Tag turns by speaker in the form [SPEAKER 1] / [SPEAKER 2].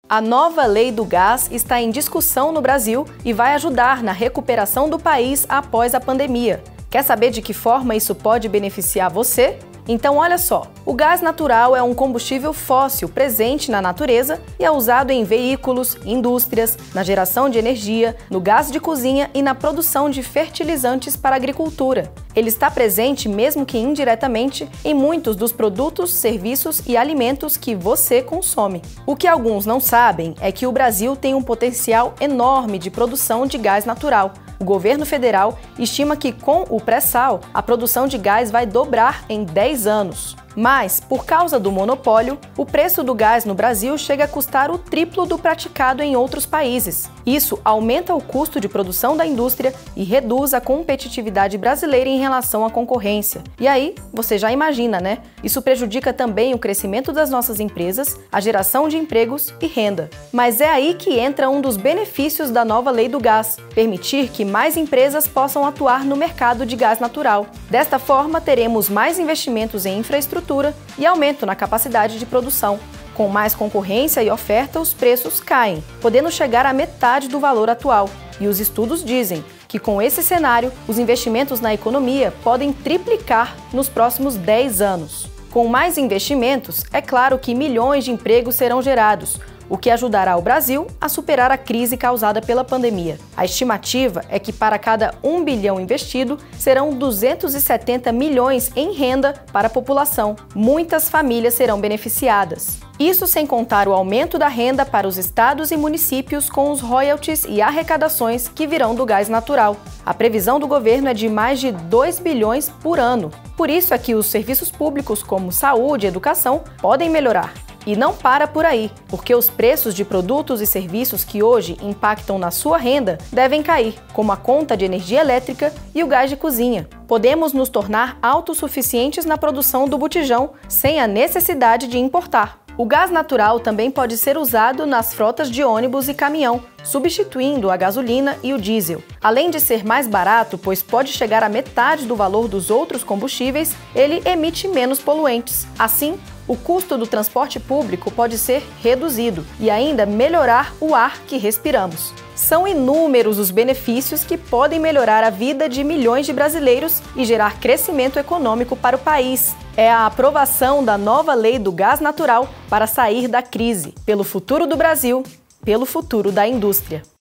[SPEAKER 1] A nova lei do gás está em discussão no Brasil e vai ajudar na recuperação do país após a pandemia. Quer saber de que forma isso pode beneficiar você? Então olha só, o gás natural é um combustível fóssil presente na natureza e é usado em veículos, indústrias, na geração de energia, no gás de cozinha e na produção de fertilizantes para a agricultura. Ele está presente, mesmo que indiretamente, em muitos dos produtos, serviços e alimentos que você consome. O que alguns não sabem é que o Brasil tem um potencial enorme de produção de gás natural. O governo federal estima que, com o pré-sal, a produção de gás vai dobrar em 10 anos. Mas, por causa do monopólio, o preço do gás no Brasil chega a custar o triplo do praticado em outros países. Isso aumenta o custo de produção da indústria e reduz a competitividade brasileira em relação à concorrência. E aí, você já imagina, né? Isso prejudica também o crescimento das nossas empresas, a geração de empregos e renda. Mas é aí que entra um dos benefícios da nova lei do gás: permitir que mais empresas possam atuar no mercado de gás natural. Desta forma, teremos mais investimentos em infraestrutura e aumento na capacidade de produção. Com mais concorrência e oferta, os preços caem, podendo chegar à metade do valor atual. E os estudos dizem que, com esse cenário, os investimentos na economia podem triplicar nos próximos 10 anos. Com mais investimentos, é claro que milhões de empregos serão gerados, o que ajudará o Brasil a superar a crise causada pela pandemia. A estimativa é que, para cada 1 bilhão investido, serão 270 milhões em renda para a população. Muitas famílias serão beneficiadas. Isso sem contar o aumento da renda para os estados e municípios com os royalties e arrecadações que virão do gás natural. A previsão do governo é de mais de 2 bilhões por ano. Por isso é que os serviços públicos, como saúde e educação, podem melhorar. E não para por aí, porque os preços de produtos e serviços que hoje impactam na sua renda devem cair, como a conta de energia elétrica e o gás de cozinha. Podemos nos tornar autossuficientes na produção do botijão, sem a necessidade de importar. O gás natural também pode ser usado nas frotas de ônibus e caminhão, substituindo a gasolina e o diesel. Além de ser mais barato, pois pode chegar à metade do valor dos outros combustíveis, ele emite menos poluentes. Assim, o custo do transporte público pode ser reduzido e ainda melhorar o ar que respiramos. São inúmeros os benefícios que podem melhorar a vida de milhões de brasileiros e gerar crescimento econômico para o país. É a aprovação da nova lei do gás natural para sair da crise, pelo futuro do Brasil, pelo futuro da indústria.